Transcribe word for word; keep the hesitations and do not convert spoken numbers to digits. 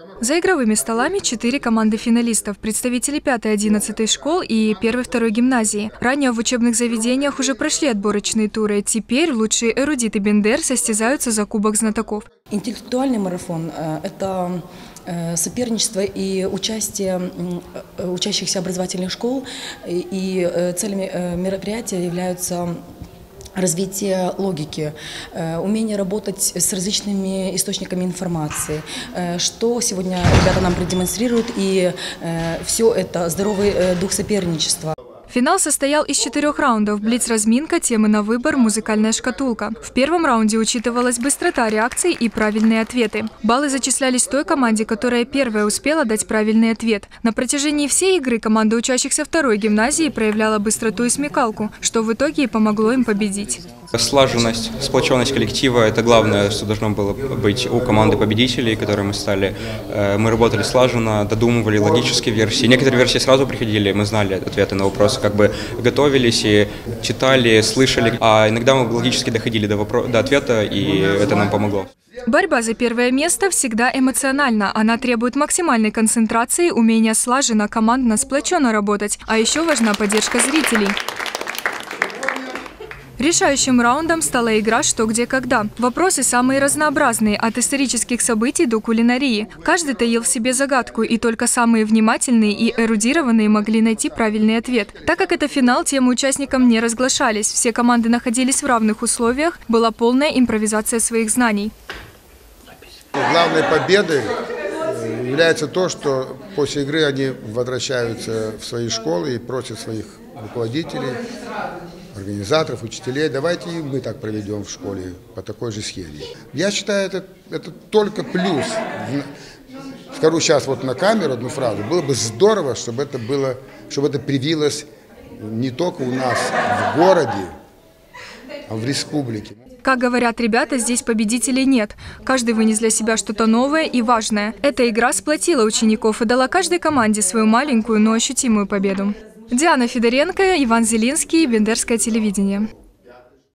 За игровыми столами четыре команды финалистов, представители пятой-одиннадцатой школ и первой-второй гимназии. Ранее в учебных заведениях уже прошли отборочные туры. Теперь лучшие эрудиты Бендер состязаются за Кубок знатоков. Интеллектуальный марафон – это соперничество и участие учащихся образовательных школ. И целями мероприятия являются развитие логики, умение работать с различными источниками информации, что сегодня ребята нам продемонстрируют, и все это здоровый дух соперничества. Финал состоял из четырех раундов. Блиц-разминка, темы на выбор, музыкальная шкатулка. В первом раунде учитывалась быстрота реакций и правильные ответы. Баллы зачислялись той команде, которая первая успела дать правильный ответ. На протяжении всей игры команда учащихся второй гимназии проявляла быстроту и смекалку, что в итоге и помогло им победить. Слаженность, сплоченность коллектива – это главное, что должно было быть у команды победителей, которые мы стали. Мы работали слаженно, додумывали логические версии. Некоторые версии сразу приходили, мы знали ответы на вопросы, как бы готовились и читали, слышали. А иногда мы логически доходили до, вопро- до ответа, и это нам помогло. Борьба за первое место всегда эмоциональна. Она требует максимальной концентрации, умения слаженно, командно, сплоченно работать. А еще важна поддержка зрителей. Решающим раундом стала игра «Что, где, когда». Вопросы самые разнообразные, от исторических событий до кулинарии. Каждый таил в себе загадку, и только самые внимательные и эрудированные могли найти правильный ответ. Так как это финал, темы участникам не разглашались. Все команды находились в равных условиях, была полная импровизация своих знаний. Главной победой является то, что после игры они возвращаются в свои школы и просят своих руководителей, организаторов, учителей, давайте и мы так проведем в школе по такой же схеме. Я считаю, это, это только плюс. Скажу сейчас вот на камеру одну фразу. Было бы здорово, чтобы это было, чтобы это привилось не только у нас в городе, а в республике. Как говорят ребята, здесь победителей нет. Каждый вынес для себя что-то новое и важное. Эта игра сплотила учеников и дала каждой команде свою маленькую, но ощутимую победу. Диана Федоренко, Иван Зелинский, Бендерское телевидение.